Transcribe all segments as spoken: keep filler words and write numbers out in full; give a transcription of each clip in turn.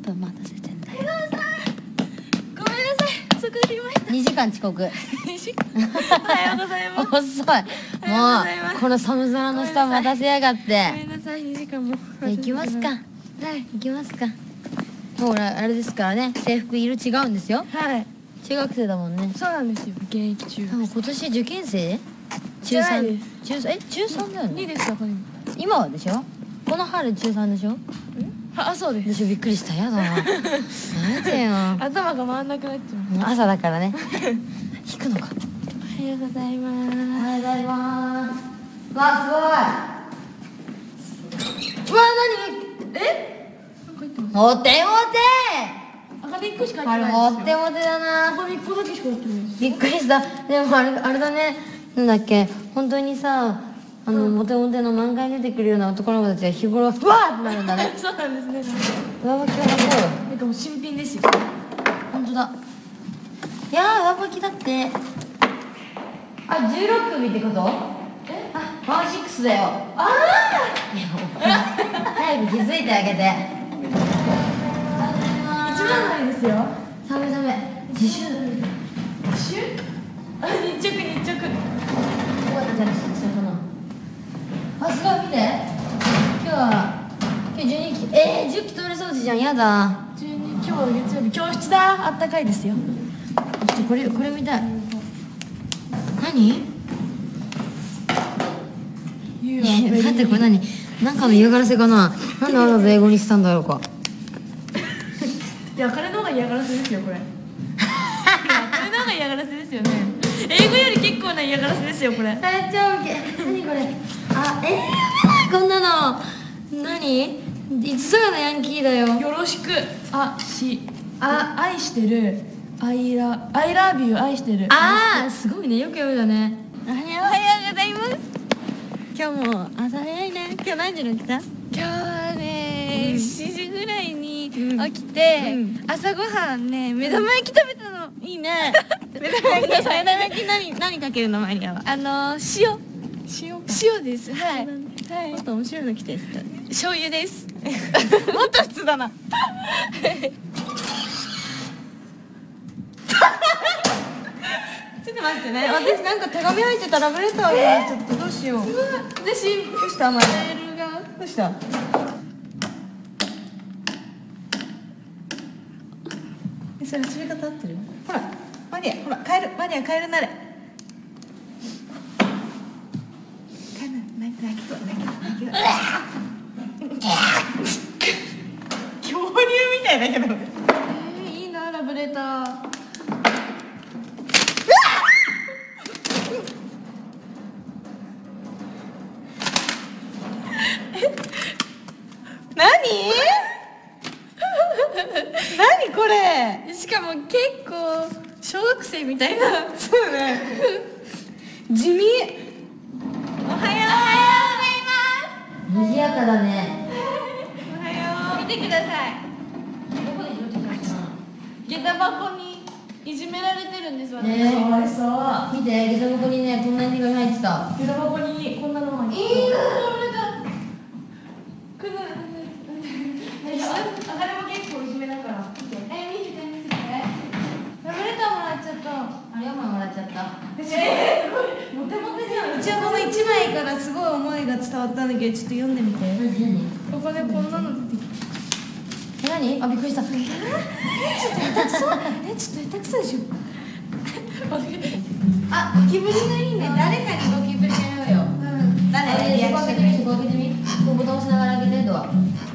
分待たせてんだよ。 ごめんなさい、遅くなりました。 にじかん遅刻。 おはようございます。 遅い。もうこの寒空の下待たせやがって。 ごめんなさい、にじかんも。 行きますか。はい、行きますか。ほらあれですからね、制服色違うんですよ。 はい。 中学生だもんね。 そうなんですよ。現役中。 でも今年受験生？中三。中三え中三だよね。 にですかこれ。 今はでしょ？この春中三でしょ？ あ、そうです。 でしょ、びっくりした。やだな。なんでよ。 頭が回んなくなっちゃう。 朝だからね。引くのか。 おはようございます。 おはようございます。わ、すごい。うわ、何？え？モテモテ。 あかねいっこしかあれ入ってないモテモテだな。 あかねいっこだけしか入ってない。 びっくりした。でもあれあれだね。なんだっけ、本当にさ、あの、うん、モテモテの漫画に出てくるような男の子たちは日頃うわーってなるんだね。 そうなんですね。 上履きはこう。 なんかもう新品ですよ。 本当だ。いやー、上履きだって。あ、じゅうろっくみってこと？え？あ、ワンシックスだよ。ああ。早く気づいてあげて。 一番ないですよ。 ダメダメ。自習。 自習？あ、日直日直。 こうやってじゃあそれかな。あ、すごい見て。今日は今日じゅうにき。えー、じゅっき通れそうじゃん。やだ。 じゅうに、今日は月曜日。教室だ。あったかいですよ。 これこれ見たい。何？待って、これ何？なんかの嫌がらせかな。なんでわざわざ英語にしたんだろうか。 いや、彼の方が嫌がらせですよこれ。彼の方が嫌がらせですよね。英語より結構な嫌がらせですよこれ。 最長受け。何これ。あ、えー、やめないこんなの。何？いつぞやのヤンキーだよ。 よろしく。あ、し、あ、愛してる。アイラ、アイラビュー愛してる。 ああ、すごいね。よく読めたね。 おはようございます。 今日も朝早いね。今日何時に来た？ 今日はね、うん、しちじぐらいに起きて、うん、朝ごはんね、目玉焼き食べたの。いいね。目玉焼き。目玉焼き何何かけるのマリアは？あの塩。塩。塩です。はい。はい。 もっと面白いの来て。 醤油です。もっと普通だな。ちょっと待ってね。 私なんか手紙入ってたラブレターがちょっとどうしよう。 私どうしたマリア？ メールがどうした？それ遊び方合ってる？ほらマリア、ほらカエル、マリアカエルなれ。カエル泣き泣きそう泣き泣き恐竜みたいだけど。 えー、いいなラブレター。 何？何これ？ しかも結構小学生みたいな。 そうね。地味。 おはようございます。 賑やかだね。 おはよう。見てください。 どこで拾ってきたのかな？ 下駄箱にいじめられてるんです私。 ねえ、かわいそう。見て、下駄箱にね、こんなに手紙入ってた。 下駄箱にこんなのが入ってた。いいな、あかれも結構いじめだから。え、見せて見せて。ラブレターもらっちゃった。 あれ、よんまいもらっちゃった。 えー、すごいモテモテじゃん。うちはこのいちまいからすごい思いが伝わったんだけど、ちょっと読んでみて。ここでこんなの出てきた。 え、何？あ、びっくりした。え、 ちょっと下手くそ。え、ちょっと下手くそでしょ。あ、ゴキブリがいいね。誰かにゴキブリやろうよ。うん。誰？ そこ開けてみ、そこ開けてみ。こうボタン押しながら開けてドア。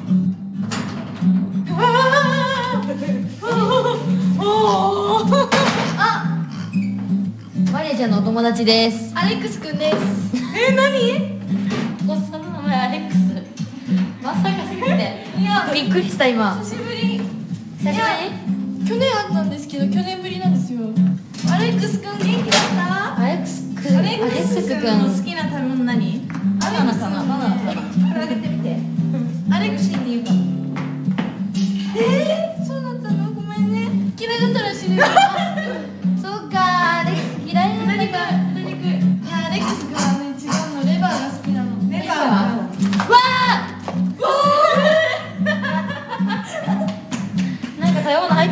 あ、マリアちゃんのお友達です。 アレックスくんです。 え、何？おっさんの名前アレックス。まさかすぎて。いや、びっくりした今。 久しぶり。 久しぶり？ 去年あったんですけど、去年ぶりなんですよ。アレックスくん元気だった？ アレックスくん。 アレックスくんの好きな食べ物何？ バナナかな？バナナかな？ これ開けてみて。アレックスに言うか。えー、そうだったの？ごめんね。嫌いだったら死ぬよ。 そうか、アレックス嫌いなんだ豚肉、豚肉。いや、アレックスくんはね、違うの。レバーが好きなの。 レバーは？わあ！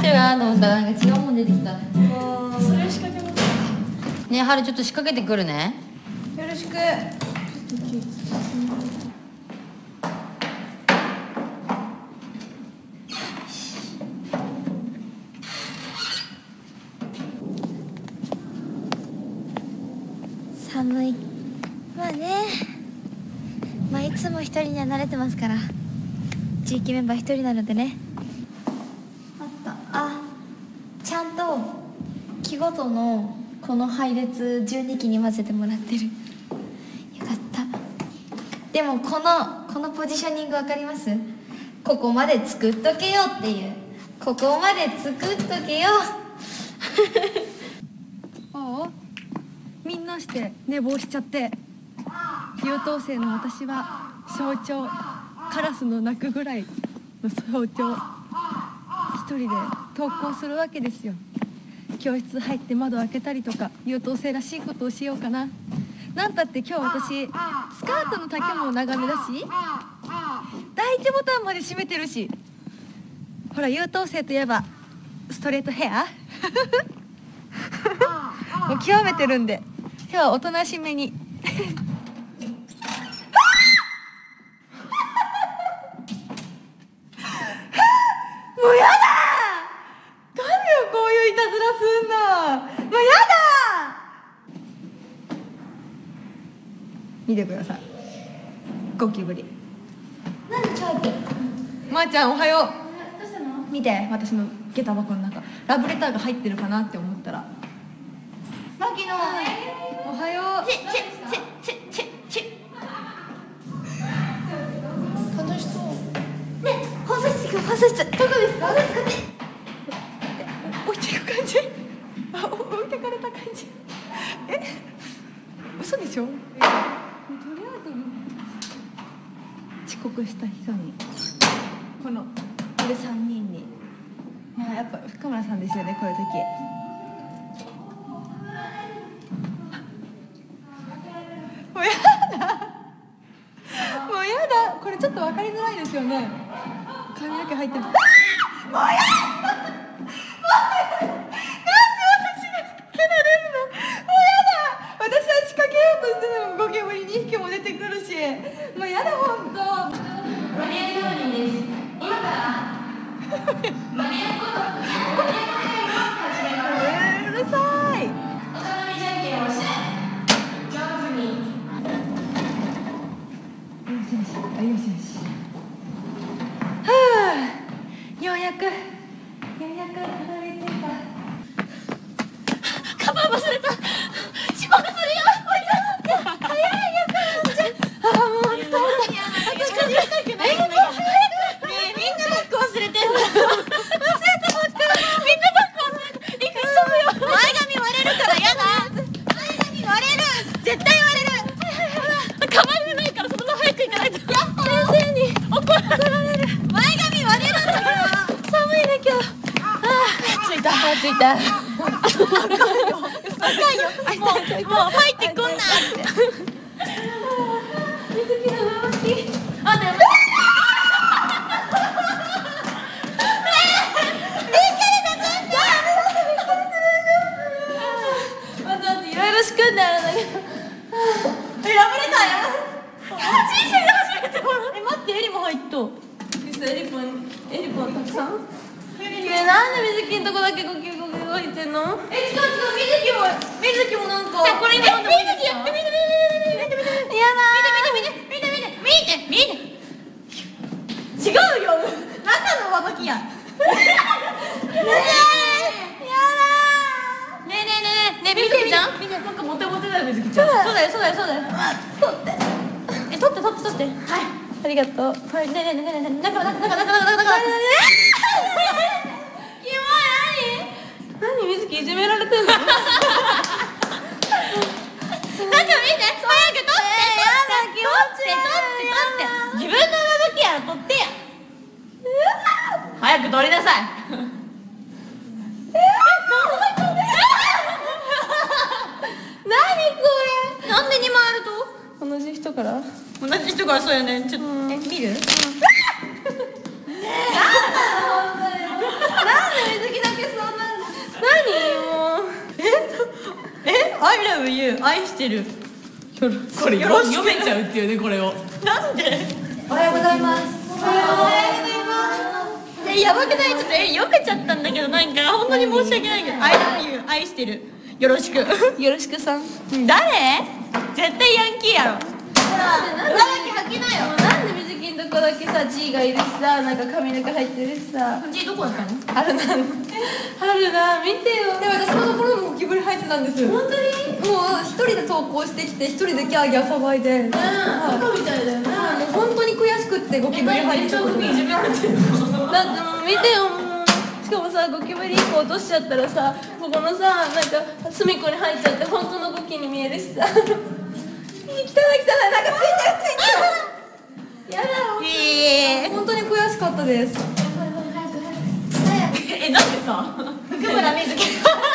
るかなと思ったらなんか違うもん出てきた。 それ仕掛けます。 ねえ、はるちょっと仕掛けてくるね。 よろしく。寒い。まあね、まあいつも一人には慣れてますから。地域メンバー一人なのでね。あった。あ、ちゃんと木ごとのこの配列じゅうにきに混ぜてもらってる。よかった。でもこのこのポジショニングわかります？ここまで作っとけよっていう、ここまで作っとけよ。 ああ、みんなして寝坊しちゃって、優等生の私は早朝カラスの鳴くぐらいの早朝一人で登校するわけですよ。教室入って窓開けたりとか優等生らしいことをしようかな。なんたって今日私スカートの丈も長めだし、第一ボタンまで閉めてるし、ほら優等生といえばストレートヘアもう極めてるんで、今日はおとなしめに。もうやだ。誰よこういういたずらすんの。もうやだ。見てください、ゴキブリ。 何ちょっと。 まーちゃんおはよう。 どうしたの？ 見て、私の下駄箱の中ラブレターが入ってるかなって思ったら、 マキの。 おはよう。 チェチェチェチェチェチェ。楽しそう。ね、放送室行く、放送室。どこですか？放送室買って。 置いていく感じ。あ、お置いてかれた感じ。え、嘘でしょ。とりあえず遅刻した人に、このこれさんにんに、まあやっぱ深村さんですよね、こういう時。もうやだ。もうやだ。これちょっと分かりづらいですよね。髪の毛入ってる。もうやだ。ゴキブリにひきも出てくるし、もうやだほんと。 マリア料理です。今からマリアコトマリアコトを始めます。 うるさい。 お頼みじゃんけんをして上手に。 よしよし、あ、よしよし。はあ、ようやくようやくたどり着いた。 カバン忘れた。遅刻するよ。早いよ。 あ、もう疲れた。 私たちやりたくないんだけど。ねえ、みんなバッグ忘れてんの。忘れたばっかり。みんなバッグ忘れて。行くそうよ。前髪割れるからやだ。前髪割れる。絶対割れる。カバンがないからそのまま早く行かないと。先生に怒られる。前髪割れるんだから。寒いね今日。ああ、着いた。着いた。赤いよ。赤いよ。もうもう入ってこんなって。水木の上巻き。あ、でも。いろいろ仕組んであるんだけど。え、ラブレターや。人生で初めてもらう。え、待って、エリも入っと。エリポン、エリポンたくさん。え、なんで水木のとこだけゴキゴキ入ってんの？え、違う違う、水木も、水木もなんか。これ今飲んでもいいですか？見て見て見て見て見て見て見て。やだー。見て見て見て見て見て見て。違うよ。中のまばきや。ねえ。やだー。ねえねえねえねえ、水木ちゃん。見て、なんかモテモテだよ水木ちゃん。そうだよそうだよそうだよ。取って。え、取って取って取って。はい。ありがとう。はい、ねえねえねえねえ、中中中中中中中。キモい。何？何水木いじめられてんの？中見て、早く取って取って取って取って自分の上向きやら取ってや。早く取りなさい。何これ？なんでにまいあると？ 同じ人から。 同じ人からそうやね。ちょっとえ見る？なんで水木る愛してる。 これよろ読めちゃうっていうねこれを。 なんで？ おはようございます。 おはようございます。え、やばくない？ちょっとえ、よけちゃったんだけど、なんか本当に申し訳ないけど、I love you 愛してる。よろしく。 よろしくさん。 誰？絶対ヤンキーやろ。 なんだけ吐きなよ。 なんで水着のとこだけさ G がいるしさ、なんか髪の毛入ってるしさ。 G どこだったの？ 春菜春菜見てよ。でも私のところもゴキブリ入ってたんです。本当に？もう一人で投稿してきて一人でギャーギャー騒いで。うん。バカみたいだよね。もう本当に悔しくってゴキブリ入ってたことに。いじめられてるの？だってもう見てよもう。しかもさゴキブリいっこ落としちゃったらさ、ここのさなんか隅っこに入っちゃって本当のゴキに見えるしさ。汚い汚いなんかついてるついてる。やだ。 え本当に悔しかったです。 え、なんでさ？福村瑞希。